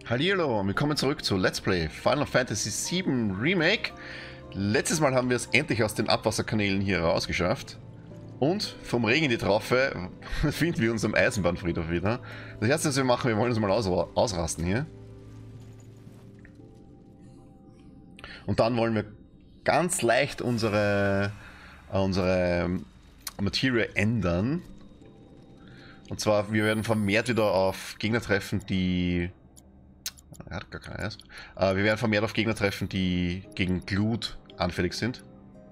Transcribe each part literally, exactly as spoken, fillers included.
Hallihallo, willkommen zurück zu Let's Play Final Fantasy sieben Remake. Letztes Mal haben wir es endlich aus den Abwasserkanälen hier rausgeschafft. Und vom Regen in die Traufe finden wir uns am Eisenbahnfriedhof wieder. Das erste, was wir machen, wir wollen uns mal aus ausrasten hier. Und dann wollen wir ganz leicht unsere, unsere Materie ändern. Und zwar, wir werden vermehrt wieder auf Gegner treffen, die... Er hat gar keines. Äh, wir werden vermehrt auf Gegner treffen, die gegen Glut anfällig sind.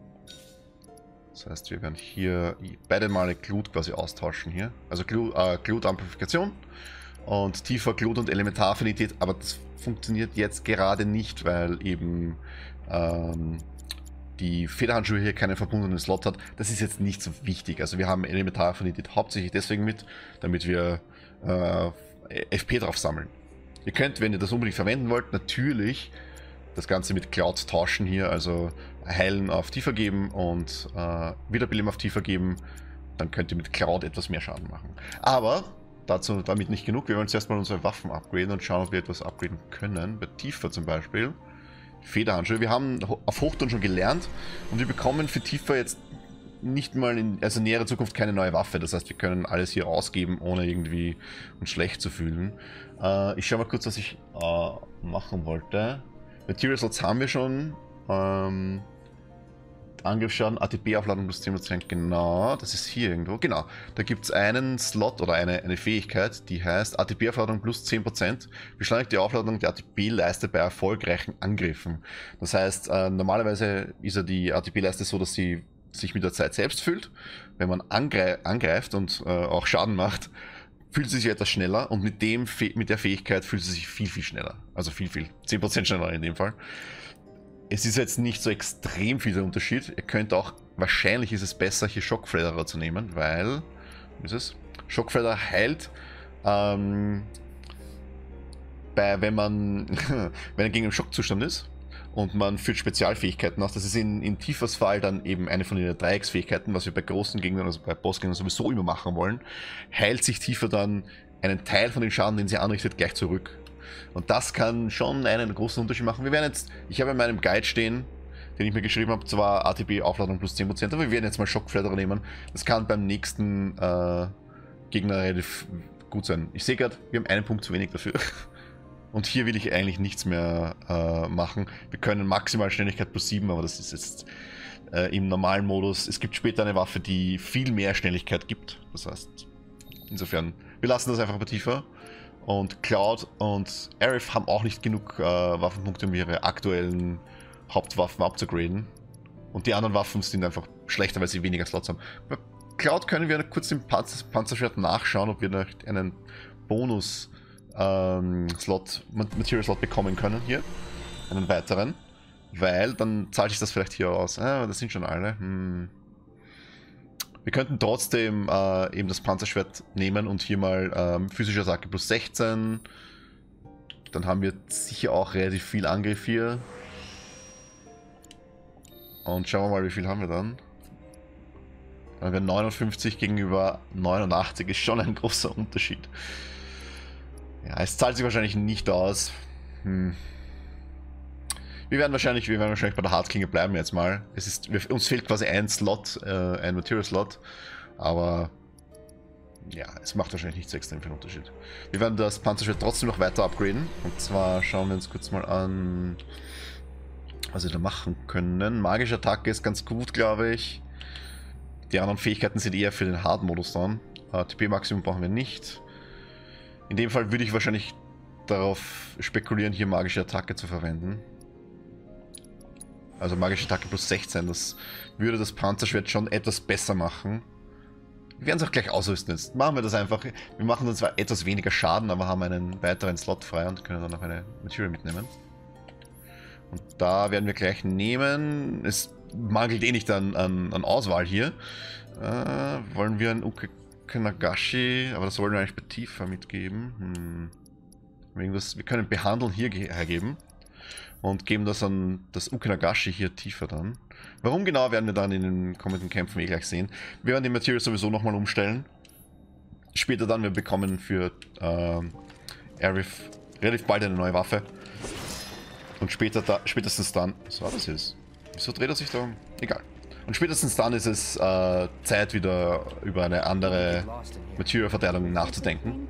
Das heißt, wir werden hier beide Male Glut quasi austauschen hier. Also Glut, äh, Glut-Amplifikation und tiefer Glut- und Elementaraffinität. Aber das funktioniert jetzt gerade nicht, weil eben ähm, die Federhandschuhe hier keinen verbundenen Slot hat. Das ist jetzt nicht so wichtig. Also wir haben Elementaraffinität hauptsächlich deswegen mit, damit wir äh, F P drauf sammeln. Ihr könnt, wenn ihr das unbedingt verwenden wollt, natürlich das Ganze mit Cloud tauschen hier, also Heilen auf tiefer geben und äh, Wiederbeleben auf tiefer geben. Dann könnt ihr mit Cloud etwas mehr Schaden machen. Aber dazu damit nicht genug. Wir wollen zuerst mal unsere Waffen upgraden und schauen, ob wir etwas upgraden können. Bei Tifa zum Beispiel. Federhandschuhe. Wir haben auf Hochton schon gelernt und wir bekommen für Tifa jetzt nicht mal in also näherer Zukunft keine neue Waffe. Das heißt, wir können alles hier ausgeben, ohne irgendwie uns schlecht zu fühlen. Äh, ich schaue mal kurz, was ich äh, machen wollte. Material Slots haben wir schon. Ähm, Angriffsschaden, A T B-Aufladung plus zehn Prozent. Genau, das ist hier irgendwo. Genau, da gibt es einen Slot oder eine, eine Fähigkeit, die heißt A T B-Aufladung plus zehn Prozent. Beschleunigt die Aufladung der A T B-Leiste bei erfolgreichen Angriffen. Das heißt, äh, normalerweise ist ja die A T B-Leiste so, dass sie sich mit der Zeit selbst füllt. Wenn man angreif, angreift und äh, auch Schaden macht, fühlt sie sich etwas schneller und mit, dem, mit der Fähigkeit fühlt sie sich viel, viel schneller. Also viel, viel. zehn Prozent schneller in dem Fall. Es ist jetzt nicht so extrem viel der Unterschied. Ihr könnt auch, wahrscheinlich ist es besser, hier Schockfledderer zu nehmen, weil, wie ist es? Schockfledderer heilt, ähm, bei, wenn man, wenn er gegen einen Schockzustand ist. Und man führt Spezialfähigkeiten aus. Das ist in, in Tifas Fall dann eben eine von den Dreiecksfähigkeiten, was wir bei großen Gegnern, also bei Bossgegnern sowieso immer machen wollen. Heilt sich Tifa dann einen Teil von dem Schaden, den sie anrichtet, gleich zurück. Und das kann schon einen großen Unterschied machen. Wir werden jetzt, ich habe in meinem Guide stehen, den ich mir geschrieben habe, zwar A T B-Aufladung plus zehn Prozent, aber wir werden jetzt mal Schockfledderer nehmen. Das kann beim nächsten äh, Gegner relativ gut sein. Ich sehe gerade, wir haben einen Punkt zu wenig dafür. Und hier will ich eigentlich nichts mehr äh, machen. Wir können maximal Schnelligkeit plus sieben, aber das ist jetzt äh, im normalen Modus. Es gibt später eine Waffe, die viel mehr Schnelligkeit gibt. Das heißt, insofern, wir lassen das einfach bei Tifa. Und Cloud und Aerith haben auch nicht genug äh, Waffenpunkte, um ihre aktuellen Hauptwaffen abzugraden. Und die anderen Waffen sind einfach schlechter, weil sie weniger Slots haben. Bei Cloud können wir kurz im Panzer Panzerschwert nachschauen, ob wir noch einen Bonus Ähm, Slot, Material Slot bekommen können hier. Einen weiteren. Weil dann zahlt sich das vielleicht hier aus. Ah, das sind schon alle. Hm. Wir könnten trotzdem äh, eben das Panzerschwert nehmen und hier mal ähm, physische Attacke plus sechzehn. Dann haben wir sicher auch relativ viel Angriff hier. Und schauen wir mal, wie viel haben wir dann. Dann haben wir neunundfünfzig gegenüber neunundachtzig. Ist schon ein großer Unterschied. Ja, es zahlt sich wahrscheinlich nicht aus. Hm. Wir werden wahrscheinlich, wir werden wahrscheinlich bei der Hartklinge bleiben jetzt mal. Es ist, wir, uns fehlt quasi ein Slot, äh, ein Material Slot, aber ja, es macht wahrscheinlich nicht so extrem viel Unterschied. Wir werden das Panzerschwert trotzdem noch weiter upgraden. Und zwar schauen wir uns kurz mal an, was wir da machen können. Magische Attacke ist ganz gut, glaube ich. Die anderen Fähigkeiten sind eher für den Hard-Modus dann. A T P-Maximum brauchen wir nicht. In dem Fall würde ich wahrscheinlich darauf spekulieren, hier magische Attacke zu verwenden. Also magische Attacke plus sechzehn, das würde das Panzerschwert schon etwas besser machen. Wir werden es auch gleich ausrüsten jetzt. Machen wir das einfach. Wir machen dann zwar etwas weniger Schaden, aber haben einen weiteren Slot frei und können dann noch eine Material mitnehmen. Und da werden wir gleich nehmen. Es mangelt eh nicht an, an, an Auswahl hier. Äh, wollen wir ein Uke Nagashi, aber das wollen wir eigentlich bei Tifa mitgeben. Hm. Irgendwas, wir können behandeln hier hergeben und geben das an das Uke Nagashi hier Tifa dann. Warum genau, werden wir dann in den kommenden Kämpfen eh gleich sehen. Wir werden die Material sowieso nochmal umstellen. Später dann, wir bekommen für äh, Aerith relativ bald eine neue Waffe. Und später da, spätestens dann... Was war das jetzt? Wieso dreht er sich da um? Egal. Und spätestens dann ist es äh, Zeit, wieder über eine andere Material-Verteilung nachzudenken.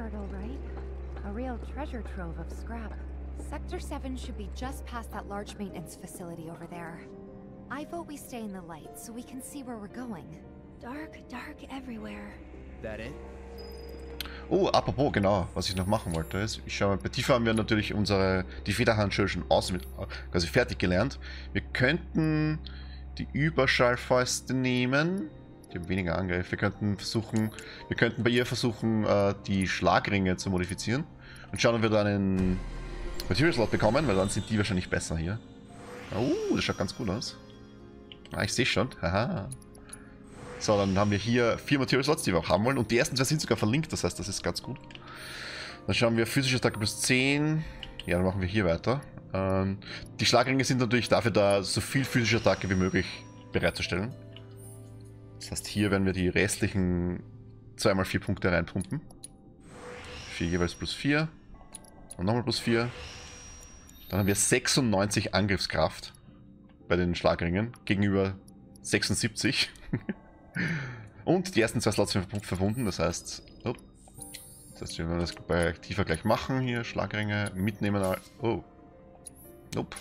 Sector seven should be just past that large maintenance facility over there. I vote we stay in the light so we can see where we're going. Dark, dark everywhere. That it? Oh, apropos, genau, was ich noch machen wollte, ist, ich schau mal, bei Tifa haben wir natürlich unsere, die Federhandschuhe schon aus, quasi fertig gelernt. Wir könnten die Überschallfäuste nehmen. Die haben weniger Angriff. Wir könnten versuchen, wir könnten bei ihr versuchen, die Schlagringe zu modifizieren. Und schauen, ob wir dann einen Material Slot bekommen, weil dann sind die wahrscheinlich besser hier. Oh, das schaut ganz gut aus. Ah, ich sehe schon. Haha. So, dann haben wir hier vier Material Slots, die wir auch haben wollen. Und die ersten zwei sind sogar verlinkt, das heißt, das ist ganz gut. Dann schauen wir physische Attacke plus zehn. Ja, dann machen wir hier weiter. Ähm, die Schlagringe sind natürlich dafür da, so viel physische Attacke wie möglich bereitzustellen. Das heißt, hier werden wir die restlichen zwei mal vier Punkte reinpumpen. vier jeweils plus vier. Und nochmal plus vier. Dann haben wir sechsundneunzig Angriffskraft bei den Schlagringen gegenüber sechsundsiebzig. Und die ersten zwei Slots sind verbunden, das heißt, oh, das heißt, wir werden das bei Tifa gleich machen. Hier Schlagringe mitnehmen. Oh, nope.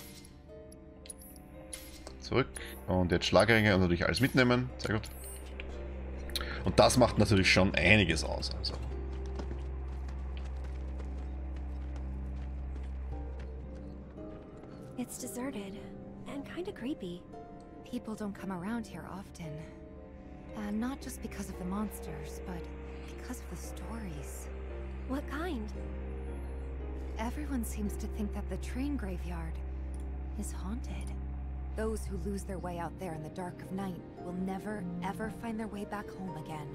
Zurück und jetzt Schlagringe und natürlich alles mitnehmen. Sehr gut. Und das macht natürlich schon einiges aus. Also. It's deserted and kind of creepy. People don't come around here often. And not just because of the monsters, but because of the stories. What kind? Everyone seems to think that the train graveyard is haunted. Those who lose their way out there in the dark of night will never, ever find their way back home again.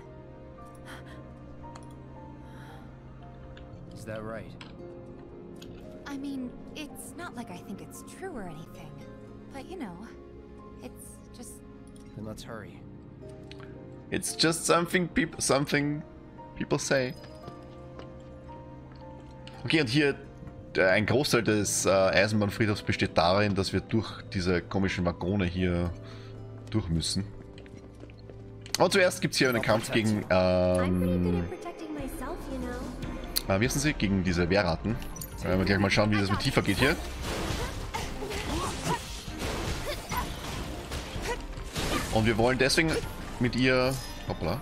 Is that right? I mean, it's not like I think it's true or anything. But you know, it's just... Then let's hurry. It's just something people, something people say. Okay, und hier ein Großteil des äh, Eisenbahnfriedhofs besteht darin, dass wir durch diese komischen Waggone hier durch müssen. Und zuerst gibt es hier einen Kampf gegen, ähm, äh, wie heißen sie? Gegen diese Wehrratten. Werden wir gleich mal schauen, wie das mit Tifa geht hier. Und wir wollen deswegen mit ihr... Hoppla.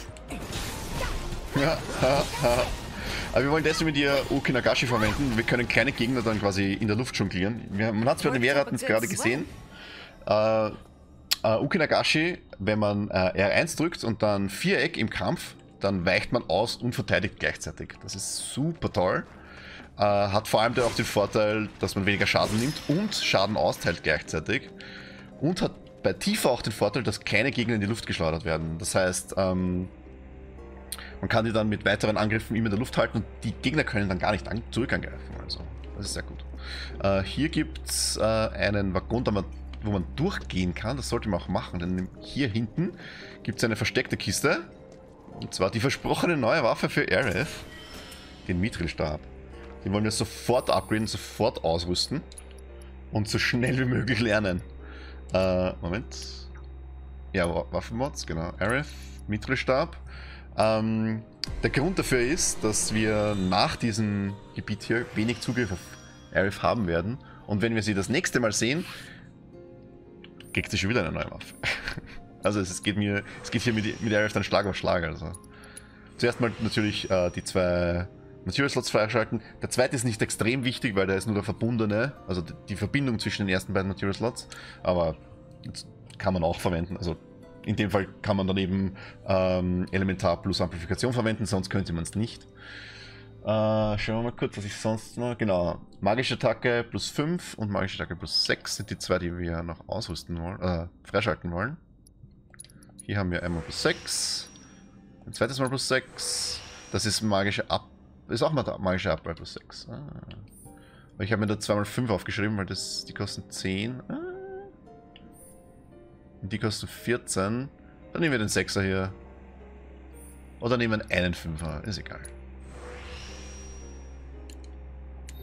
Ja, ha, ha. Aber wir wollen deswegen mit ihr Uki Nagashi verwenden. Wir können kleine Gegner dann quasi in der Luft jonglieren. Man hat es bei den Wehrratten gerade gesehen. Äh, äh, Uki Nagashi, wenn man äh, R eins drückt und dann Viereck im Kampf, dann weicht man aus und verteidigt gleichzeitig. Das ist super toll. Äh, hat vor allem auch den Vorteil, dass man weniger Schaden nimmt und Schaden austeilt gleichzeitig. Und hat bei Tifa auch den Vorteil, dass keine Gegner in die Luft geschleudert werden. Das heißt, ähm, man kann die dann mit weiteren Angriffen immer in der Luft halten und die Gegner können dann gar nicht an zurück angreifen. Also, das ist sehr gut. Äh, hier gibt es äh, einen Waggon, da man, wo man durchgehen kann. Das sollte man auch machen, denn hier hinten gibt es eine versteckte Kiste. Und zwar die versprochene neue Waffe für Aerith, den Mithril-Stab. Den wollen wir sofort upgraden, sofort ausrüsten und so schnell wie möglich lernen. Äh, Moment. Ja, Waffenmods, genau. Aerith, Mithril-Stab. Ähm, der Grund dafür ist, dass wir nach diesem Gebiet hier wenig Zugriff auf Aerith haben werden. Und wenn wir sie das nächste Mal sehen, kriegt sie schon wieder eine neue Waffe. Also es geht mir, es geht hier mit, mit Aerith dann Schlag auf Schlag. Also. Zuerst mal natürlich äh, die zwei Material Slots freischalten. Der zweite ist nicht extrem wichtig, weil der ist nur der verbundene, also die Verbindung zwischen den ersten beiden Material Slots. Aber das kann man auch verwenden. Also in dem Fall kann man dann eben ähm, Elementar plus Amplifikation verwenden, sonst könnte man es nicht. Äh, schauen wir mal kurz, was ich sonst noch... Genau, magische Attacke plus fünf und magische Attacke plus sechs sind die zwei, die wir noch ausrüsten wollen, äh, freischalten wollen. Hier haben wir einmal plus sechs, ein zweites Mal plus sechs. Das ist magische Ab... Ist auch mal magische Abwehr plus sechs. Ah. Ich habe mir da zwei mal fünf aufgeschrieben, weil das, die kosten zehn. Ah. Und die kosten vierzehn. Dann nehmen wir den sechser hier. Oder nehmen wir einen fünfer. Ist egal.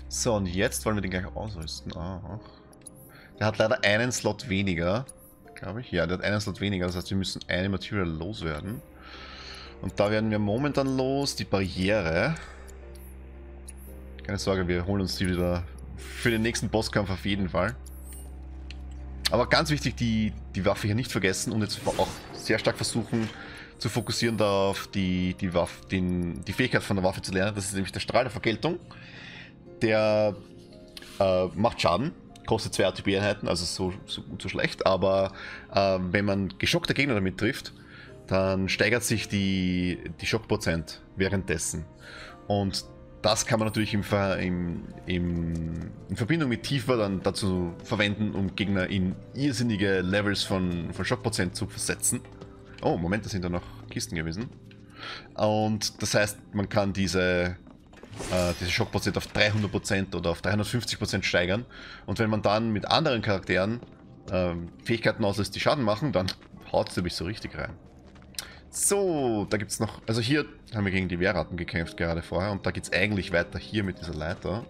So, und jetzt wollen wir den gleich ausrüsten. Ah. Der hat leider einen Slot weniger, glaube ich. Ja, der hat einen Slot weniger, das heißt, wir müssen eine Material loswerden. Und da werden wir momentan los, die Barriere. Keine Sorge, wir holen uns die wieder für den nächsten Bosskampf auf jeden Fall. Aber ganz wichtig, die, die Waffe hier nicht vergessen und jetzt auch sehr stark versuchen zu fokussieren darauf, die, die, Waffe, den, die Fähigkeit von der Waffe zu lernen. Das ist nämlich der Strahl der Vergeltung. Der äh, macht Schaden, kostet zwei A T B-Einheiten, also so, so gut, so schlecht. Aber äh, wenn man geschockte Gegner damit trifft, dann steigert sich die, die Schockprozent währenddessen. Und das kann man natürlich im, im, im, in Verbindung mit Tifa dann dazu verwenden, um Gegner in irrsinnige Levels von, von Schockprozent zu versetzen. Oh, Moment, da sind da noch Kisten gewesen. Und das heißt, man kann diese, äh, diese Schockprozent auf dreihundert Prozent oder auf dreihundertfünfzig Prozent steigern. Und wenn man dann mit anderen Charakteren äh, Fähigkeiten auslöst, die Schaden machen, dann haut es nämlich so richtig rein. So, da gibt es noch, also hier haben wir gegen die Wehrratten gekämpft gerade vorher und da geht es eigentlich weiter hier mit dieser Leiter.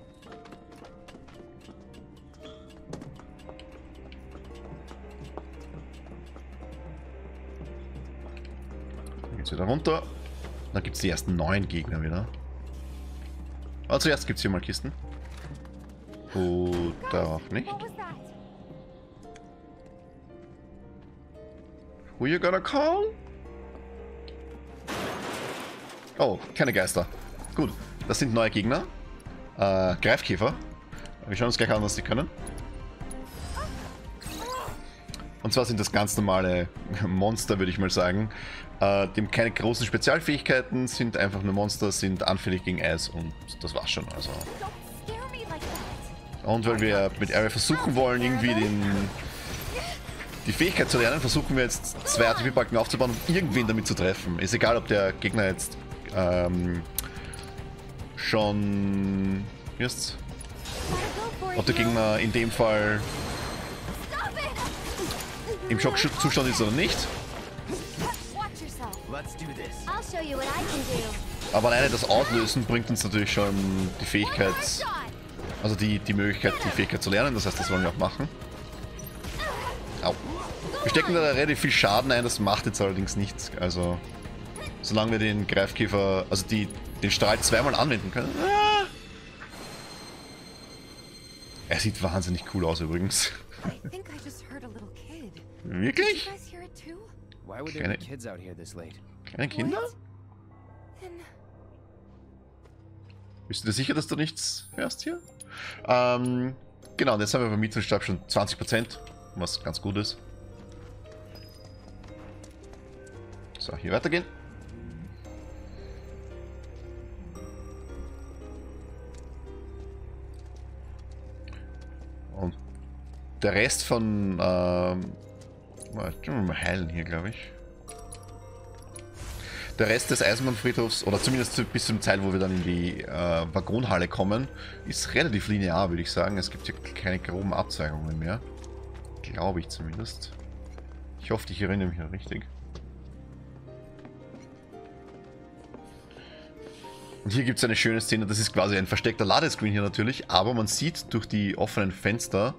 Dann geht es wieder runter. Dann gibt es die ersten neun Gegner wieder. Aber zuerst gibt es hier mal Kisten. Oder auch nicht. Who you gonna call? Oh, keine Geister. Gut, das sind neue Gegner. Äh, Greifkäfer. Wir schauen uns gleich an, was sie können. Und zwar sind das ganz normale Monster, würde ich mal sagen. Äh, die haben keine großen Spezialfähigkeiten, sind einfach nur Monster, sind anfällig gegen Eis und das war's schon. Also. Und weil wir mit Area versuchen wollen, irgendwie den, die Fähigkeit zu lernen, versuchen wir jetzt zwei A T B-Balken aufzubauen und irgendwen damit zu treffen. Ist egal, ob der Gegner jetzt Ähm, schon wie heißt's? Ob der Gegner in dem Fall im Schockzustand ist oder nicht. Aber alleine das Auslösen bringt uns natürlich schon die Fähigkeit, also die, die Möglichkeit, die Fähigkeit zu lernen. Das heißt, das wollen wir auch machen. Au. Wir stecken da relativ viel Schaden ein, das macht jetzt allerdings nichts. Also solange wir den Greifkäfer, also die, den Strahl zweimal anwenden können. Ah. Er sieht wahnsinnig cool aus übrigens. Wirklich? Kleine, kleine Kinder? Bist du dir sicher, dass du nichts hörst hier? Ähm, genau, und jetzt haben wir beim Mietenstab schon zwanzig Prozent, was ganz gut ist. So, hier weitergehen. Und der Rest von, ähm, mal heilen hier, glaube ich. Der Rest des Eisenbahnfriedhofs, oder zumindest bis zum Teil, wo wir dann in die äh, Waggonhalle kommen, ist relativ linear, würde ich sagen. Es gibt hier keine groben Abzweigungen mehr. Glaube ich zumindest. Ich hoffe, ich erinnere mich noch richtig. Und hier gibt es eine schöne Szene, das ist quasi ein versteckter Ladescreen hier natürlich, aber man sieht durch die offenen Fenster...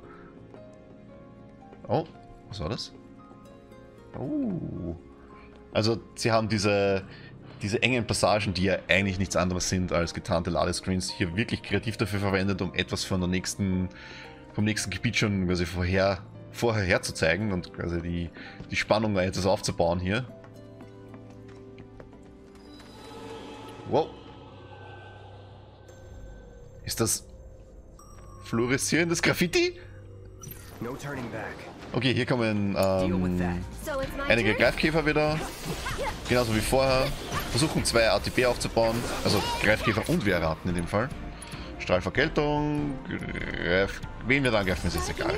Oh, was war das? Oh. Also sie haben diese, diese engen Passagen, die ja eigentlich nichts anderes sind als getarnte Ladescreens, hier wirklich kreativ dafür verwendet, um etwas von der nächsten, vom nächsten Gebiet schon quasi vorher, vorher herzuzeigen und quasi die, die Spannung da jetzt aufzubauen hier. Wow. Ist das fluoreszierendes Graffiti? Okay, hier kommen ähm, einige Greifkäfer wieder. Genauso wie vorher. Versuchen zwei A T B aufzubauen. Also Greifkäfer und Wehrratten in dem Fall. Strahlvergeltung. Greif... Wen wir da angreifen, ist jetzt egal.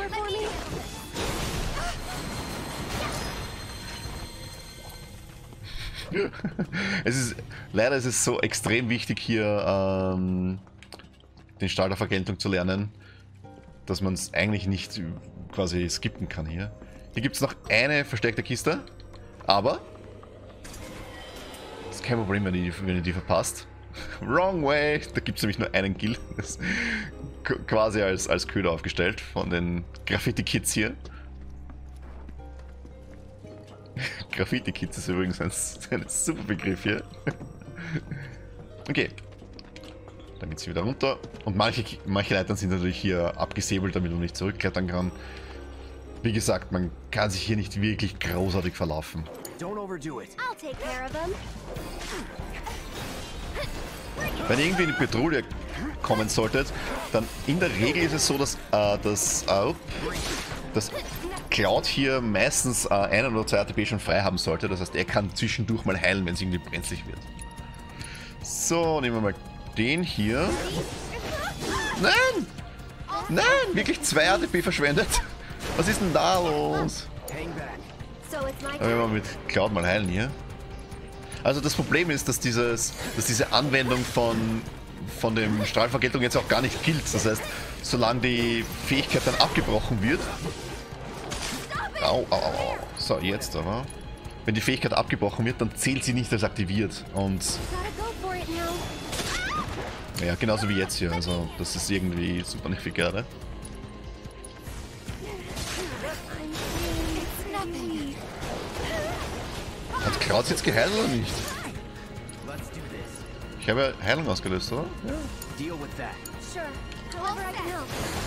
Es ist, leider ist es so extrem wichtig hier ähm, den Strahl der Vergeltung zu lernen, dass man es eigentlich nicht quasi skippen kann hier. Hier gibt es noch eine versteckte Kiste, aber das ist kein Problem, wenn ihr die, wenn ihr die verpasst. Wrong way. Da gibt es nämlich nur einen Guild. Das ist quasi als, als Köder aufgestellt von den Graffiti-Kids hier. Graffiti-Kids ist übrigens ein, ein super Begriff hier. Okay. Dann geht es wieder runter. Und manche, manche Leitern sind natürlich hier abgesäbelt, damit man nicht zurückklettern kann. Wie gesagt, man kann sich hier nicht wirklich großartig verlaufen. Don't overdo it. I'll take care of him. Wenn ihr irgendwie in die Petrouille kommen solltet, dann in der Regel ist es so, dass, äh, dass, äh, dass Cloud hier meistens äh, einen oder zwei A T P schon frei haben sollte. Das heißt, er kann zwischendurch mal heilen, wenn es irgendwie brenzlig wird. So, nehmen wir mal den hier. Nein! Nein! Wirklich zwei A T P verschwendet. Was ist denn da los? Hang back. So it's my Aber wenn wir turn. mit Cloud mal heilen hier. Also das Problem ist, dass, dieses, dass diese Anwendung von, von dem Strahlvergeltung jetzt auch gar nicht gilt. Das heißt, solange die Fähigkeit dann abgebrochen wird... Au, au, au, au. So, jetzt aber. Wenn die Fähigkeit abgebrochen wird, dann zählt sie nicht als aktiviert. Und Gotta go for it now. ja, genauso wie jetzt hier. Also das ist irgendwie super nicht gerade. It's nothing. Hat Cloud jetzt geheilt oder nicht? Let's do this. Ich habe ja Heilung ausgelöst, oder? Ja. Deal with that. Sure. However I can help.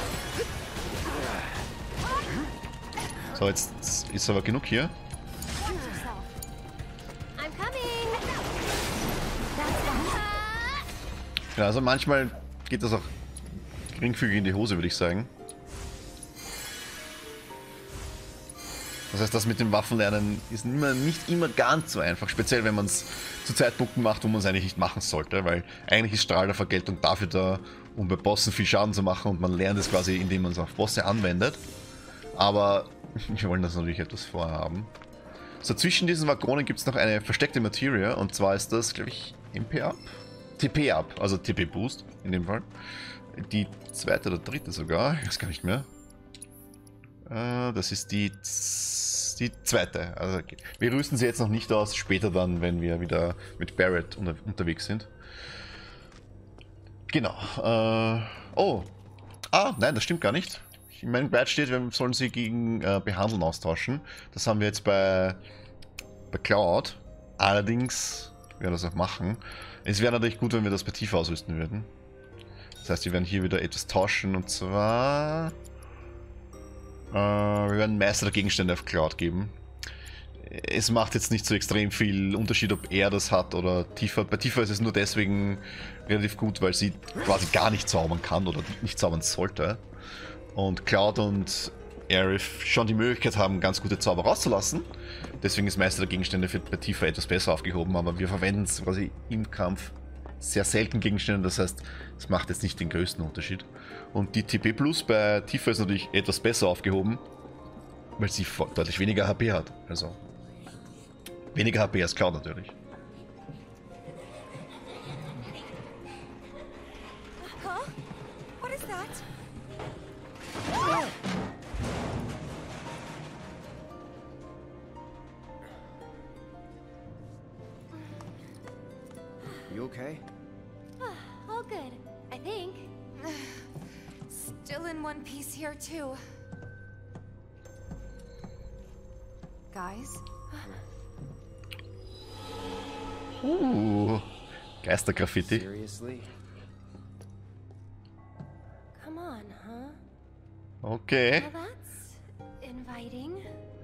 So, jetzt ist aber genug hier. Watch yourself. I'm coming. That's that. Ja, also manchmal geht das auch geringfügig in die Hose, würde ich sagen. Das heißt, das mit dem Waffenlernen ist immer, nicht immer ganz so einfach. Speziell, wenn man es zu Zeitpunkten macht, wo man es eigentlich nicht machen sollte. Weil eigentlich ist Strahl der Vergeltung dafür da, um bei Bossen viel Schaden zu machen. Und man lernt es quasi, indem man es auf Bosse anwendet. Aber wir wollen das natürlich etwas vorher haben. So, zwischen diesen Waggonen gibt es noch eine versteckte Materia. Und zwar ist das, glaube ich, M P-Up? T P-Up, also T P-Boost in dem Fall. Die zweite oder dritte sogar, ich weiß gar nicht mehr. Äh, das ist die, die zweite. Also okay. Wir rüsten sie jetzt noch nicht aus, später dann, wenn wir wieder mit Barret unter, unterwegs sind. Genau. Äh, oh. Ah, nein, das stimmt gar nicht. In meinem Badge steht, wir sollen sie gegen äh, Behandeln austauschen. Das haben wir jetzt bei, bei Cloud. Allerdings werden wir das auch machen. Es wäre natürlich gut, wenn wir das bei Tifa ausrüsten würden. Das heißt, wir werden hier wieder etwas tauschen und zwar... Äh, wir werden Meister der Gegenstände auf Cloud geben. Es macht jetzt nicht so extrem viel Unterschied, ob er das hat oder Tifa. Bei Tifa ist es nur deswegen relativ gut, weil sie quasi gar nicht zaubern kann oder nicht zaubern sollte. Und Cloud und Aerith schon die Möglichkeit haben, ganz gute Zauber rauszulassen. Deswegen ist Meister der Gegenstände für bei Tifa etwas besser aufgehoben, aber wir verwenden es quasi im Kampf sehr selten Gegenstände, das heißt, es macht jetzt nicht den größten Unterschied. Und die T P Plus bei Tifa ist natürlich etwas besser aufgehoben, weil sie deutlich weniger H P hat. Also weniger H P als Cloud natürlich. Huh? What is that? You okay? All good, I think. Still in one piece here too. Guys? Uh, Geistergraffiti. Seriously? Come on, huh? Okay. Well, that's inviting.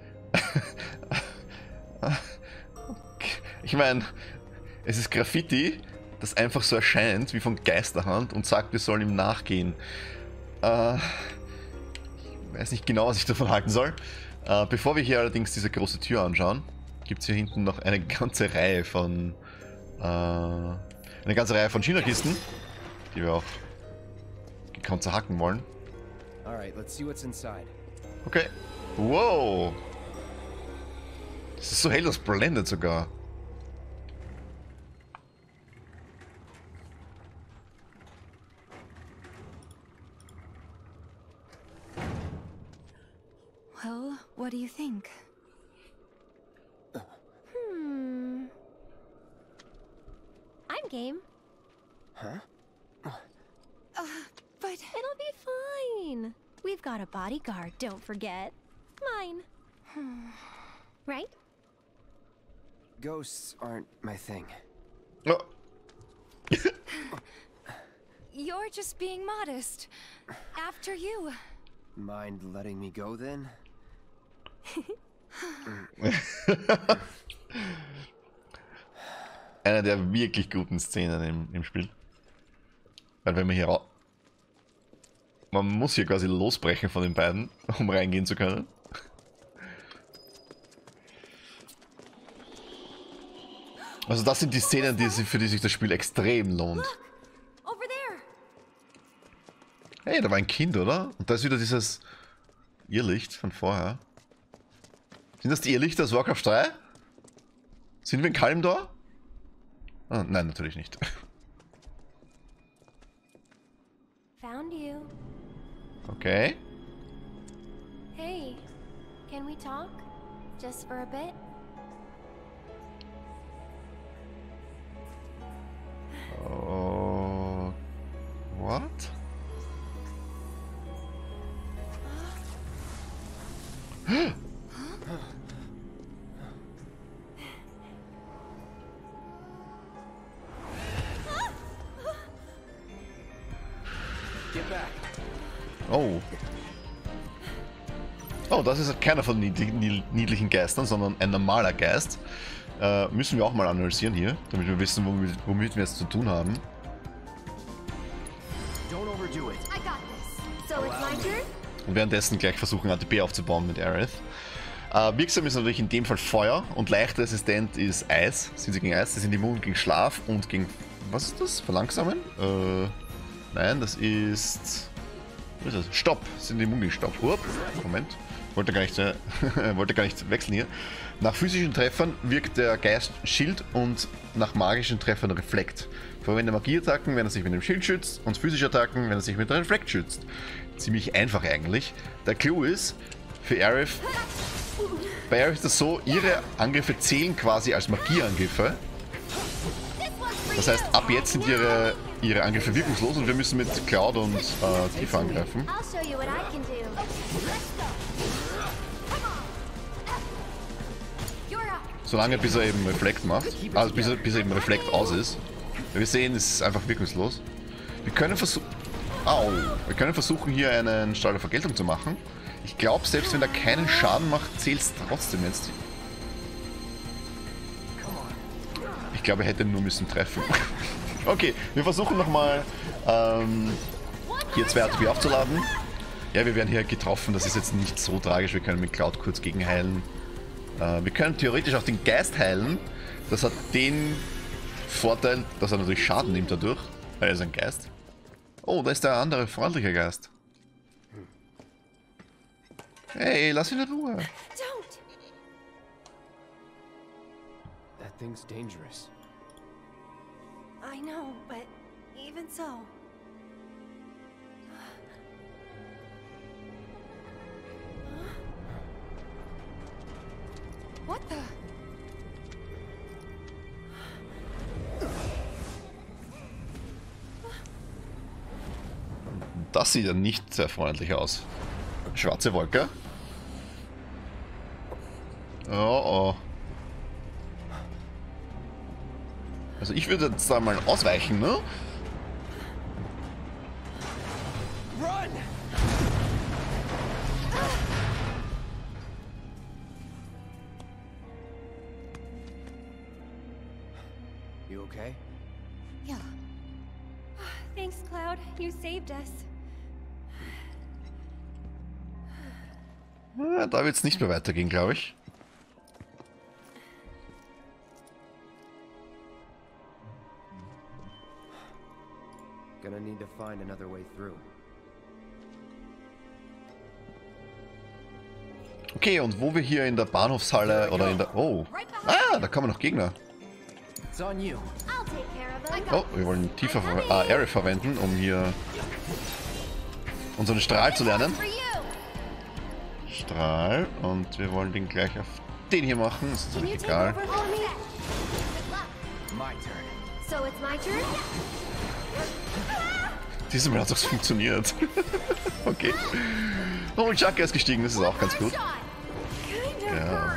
Ich meine, es ist Graffiti, das einfach so erscheint, wie von Geisterhand und sagt, wir sollen ihm nachgehen. Äh, ich weiß nicht genau, was ich davon halten soll. Äh, bevor wir hier allerdings diese große Tür anschauen, gibt es hier hinten noch eine ganze Reihe von äh, eine ganze Reihe von China-Kisten, die wir auch gekonnt zerhacken wollen. Alright, let's see what's inside. Okay. Wow. Das ist so hell, das blendet sogar. Well, what do you think? Hmm. I'm game. Huh? Uh, but... It'll be fine. We've got a bodyguard, don't forget. Mine. Right? Ghosts aren't my thing. Oh. You're just being modest. After you. Mind letting me go then? Eine der wirklich guten Szenen im, im Spiel. Weil wenn man hier ra man muss hier quasi losbrechen von den beiden, um reingehen zu können. Also das sind die Szenen, die, für die sich das Spiel extrem lohnt. Over there. Hey, da war ein Kind, oder? Und da ist wieder dieses Irrlicht von vorher. Sind das die Irrlichter aus Warcraft drei? Sind wir in Kalimdor? Ah, nein, natürlich nicht. Found you. Okay. Hey, can we talk? Just for a bit? Oh. What? Get back. Oh. Oh, das ist keiner von den niedlichen Geistern, sondern ein normaler Geist. Äh, müssen wir auch mal analysieren hier, damit wir wissen, womit, womit wir es zu tun haben. Don't overdo it. I got this. So it's my turn? Und währenddessen gleich versuchen, A T B aufzubauen mit Aerith. Äh, wirksam ist natürlich in dem Fall Feuer und leicht resistent ist Eis. Sind sie gegen Eis? Sie sind immun gegen Schlaf und gegen... Was ist das? Verlangsamen? Äh, nein, das ist... Was ist das? Stopp! Sie sind immun gegen Stopp. Hup. Moment. Wollte gar nicht, äh, wollte gar nicht wechseln hier. Nach physischen Treffern wirkt der Geist Schild und nach magischen Treffern Reflekt. Verwende Magieattacken, wenn er sich mit dem Schild schützt, und physische Attacken, wenn er sich mit dem Reflekt schützt. Ziemlich einfach eigentlich. Der Clou ist, für Aerith, bei Aerith ist das so, ihre Angriffe zählen quasi als Magieangriffe. Das heißt, ab jetzt sind ihre, ihre Angriffe wirkungslos und wir müssen mit Cloud und äh, Tifa angreifen. I'll show you what I can do. Solange bis er eben Reflekt macht. Also bis er, bis er eben Reflekt aus ist. Wir sehen, es ist einfach wirkungslos. Wir können versuchen. Au! Wir können versuchen, hier einen Strahl der Vergeltung zu machen. Ich glaube, selbst wenn er keinen Schaden macht, zählt es trotzdem jetzt. Ich glaube, er hätte nur müssen treffen. Okay, wir versuchen nochmal ähm, hier zwei A T B aufzuladen. Ja, wir werden hier getroffen. Das ist jetzt nicht so tragisch. Wir können mit Cloud kurz gegenheilen. Äh, wir können theoretisch auch den Geist heilen. Das hat den Vorteil, dass er natürlich Schaden nimmt dadurch. Weil er ist ein Geist. Oh, da ist der andere freundliche Geist. Hey, lass ihn in Ruhe. Don't. That thing's dangerous. I know, but even so. What the? Das sieht ja nicht sehr freundlich aus. Schwarze Wolke. Oh oh. Also ich würde jetzt da mal ausweichen, ne? Run! You okay? Yeah. Thanks, Cloud. You saved us. Ja, da wird es nicht mehr weitergehen, glaube ich. Gonna need to find another way through. Okay, und wo wir hier in der Bahnhofshalle oder in der... Oh. Ah, da kommen noch Gegner. It's on you. I'll take care of them. Oh, wir wollen Tifa ver ah, Aerith verwenden, um hier unseren Strahl zu lernen. For you. Strahl. Und wir wollen den gleich auf den hier machen. Das ist Can you natürlich take egal. over for me? Good luck. My turn. So it's my turn? Dieses Mal hat es funktioniert. Okay. Oh, und Chuck ist gestiegen, das ist auch ganz gut. Ja.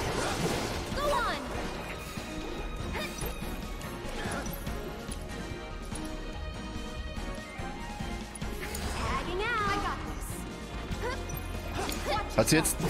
Hat sie jetzt...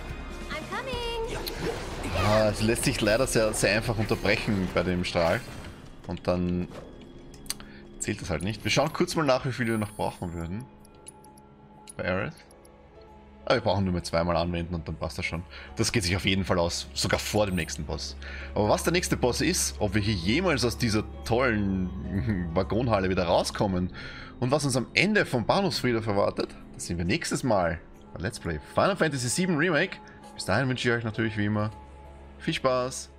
Ah, es lässt sich leider sehr, sehr einfach unterbrechen bei dem Strahl. Und dann zählt das halt nicht. Wir schauen kurz mal nach, wie viel wir noch brauchen würden. Bei Aerith. Aber wir brauchen nur mehr zweimal anwenden und dann passt das schon. Das geht sich auf jeden Fall aus, sogar vor dem nächsten Boss. Aber was der nächste Boss ist, ob wir hier jemals aus dieser tollen Waggonhalle wieder rauskommen und was uns am Ende vom Bahnhofsfriedhof erwartet, das sehen wir nächstes Mal bei Let's Play Final Fantasy sieben Remake. Bis dahin wünsche ich euch natürlich wie immer viel Spaß